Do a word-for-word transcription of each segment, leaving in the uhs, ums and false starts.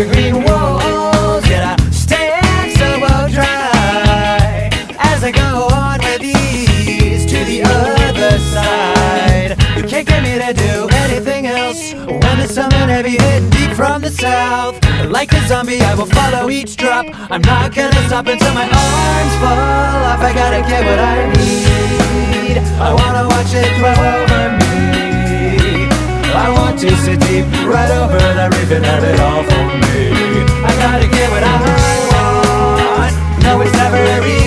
evergreen walls, yet I stand so dry as I go on with ease to the other side. You can't get me to do anything else when there's something heavy hitting deep from the south. Like a zombie, I will follow each drop. I'm not gonna stop until my arms fall off. I gotta get what I need. I wanna watch it flow over me. I want to sit deep right over the reef and have it all for me. I gotta get what I want. No, it's never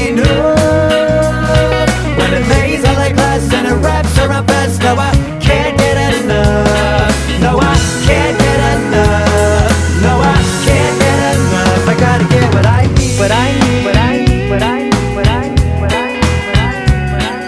enough. When it lays on like glass and it wraps around fast. No, I can't get enough. No, I can't get enough. No, I can't get enough. I gotta get what I need. What I need. What I need. What I need. What I need. What I need. What I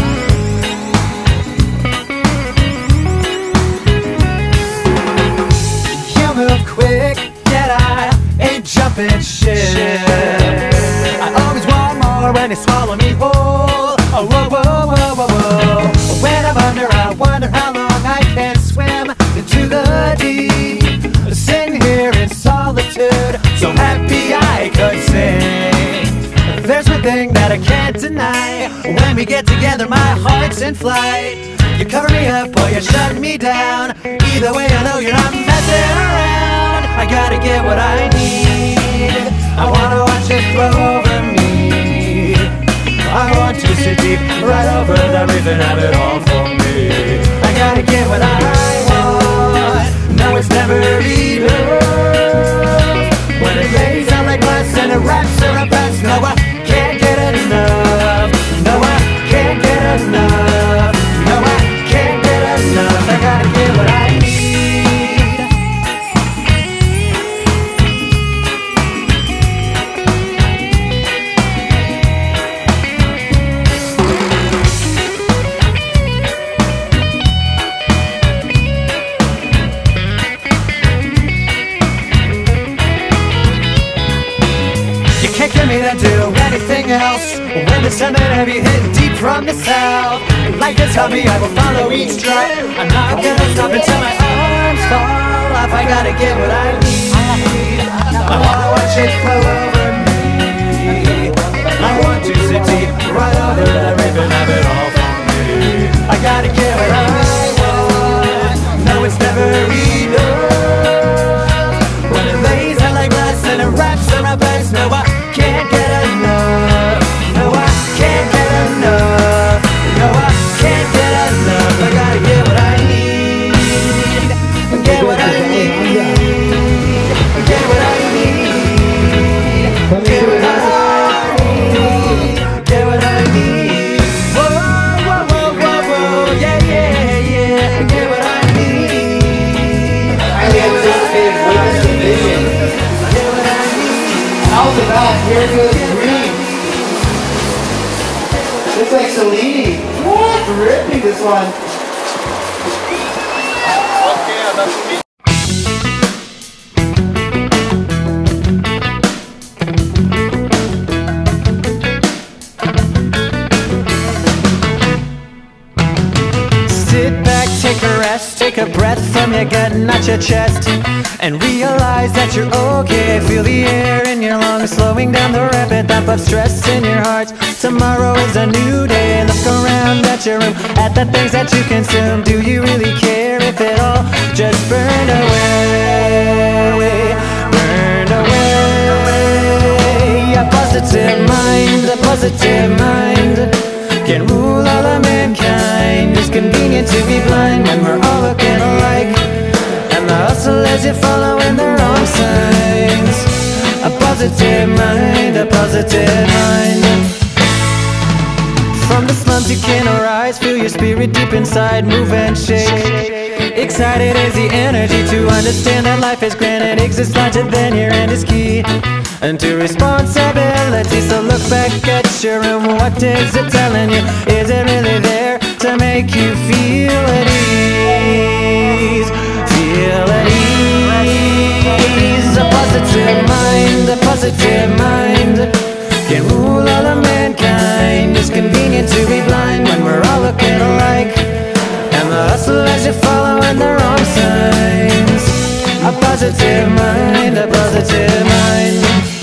need. You move quick, yet I ain't jumping shit. I always want more when they swallow me whole. Oh, whoa, whoa, whoa, whoa, whoa. When I'm under, I wonder how long I can swim into the deep. Sitting here in solitude, so happy I could sing. There's one thing that I can't deny. When we get together, my heart's in flight. You cover me up or you shut me down. Either way, I know you're not messing around. I gotta get what I need. I wanna watch it flow over me. I want to sit deep right over the reef and have it all for me. I gotta get what I want. No, it's never enough. When it lays out like glass and it wraps around fast. No, I can't get enough. No, I can't get enough. No, I can't get enough. I gotta get what I need. Can't get me to do anything else when there's something heavy hitting deep from the south. Like a zombie, I will follow each drop. I'm not gonna stop until my arms fall off. I gotta get what I need. I wanna watch it flow over me. I want to sit deep right over the reef and have it all for me. I gotta get what I want. No, it's never enough. When it lays out like glass and it wraps around fast. No, I can't get enough. No, I can't get enough. No, I can't get enough. I gotta get what I need. Get what I need. Get what I need. Get what I need. Get what I need. Whoa, whoa, whoa, whoa, whoa. Yeah, yeah, yeah. Get what I need. I anticipate witness the vision. Get what I need. Out the back, here goes green. Looks like Salini. What? Ripping this one. Sit back, take a rest, take a breath from your gut, not your chest, and realize that you're okay. Feel the air in your lungs, slowing down the rapid thump of stress in your heart. Tomorrow is a new day. Look around at your room, at the things that you consume. Do you really care if it all just burned away? Burned away. A positive mind, a positive mind can rule all of mankind. It's convenient to be blind when we're all looking alike, and the hustle as you're following the wrong signs. A positive mind, a positive mind. From the slums you can arise, feel your spirit deep inside, move and shake. Excited is the energy to understand that life is grand and exists larger than your end is key. And to responsibility, so look back at your room. What is it telling you? Is it really there to make you feel at ease? Feel at ease. A positive mind, a positive mind can rule all of mankind. It's convenient to be blind when we're all looking alike, and the hustle as you're following the wrong signs. A A positive mind, a positive mind.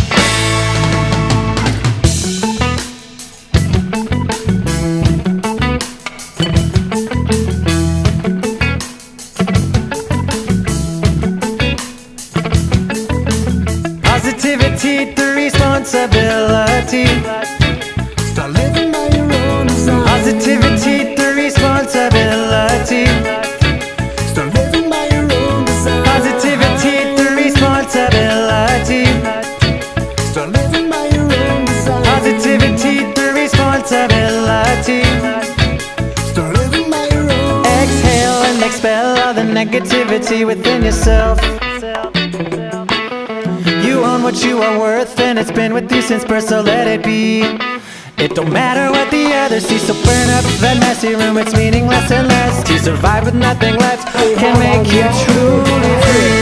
Positivity, the responsibility. Start living by your own design. Positivity, the responsibility. Start living by your own design. Positivity, the responsibility. Start living by your own design. Positivity, the responsibility. Start living by your own. Exhale and expel all the negativity within yourself. You own what you are worth, and it's been with you since birth, so let it be. It don't matter what the others see, so burn up that messy room. It's meaningless unless to survive with nothing left can make you truly free.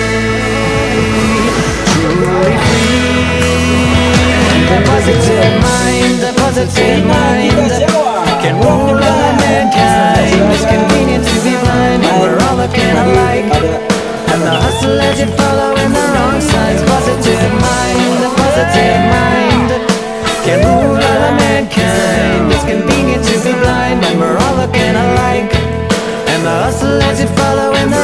Truly free. A positive mind, a positive mind can rule all mankind. It's convenient to be blind when we're all looking alike, and the hustle as you follow in the wrong signs. Positive mind, a positive mind can rule all of mankind. It's convenient to be blind when we're all looking alike, and the hustle as you follow in the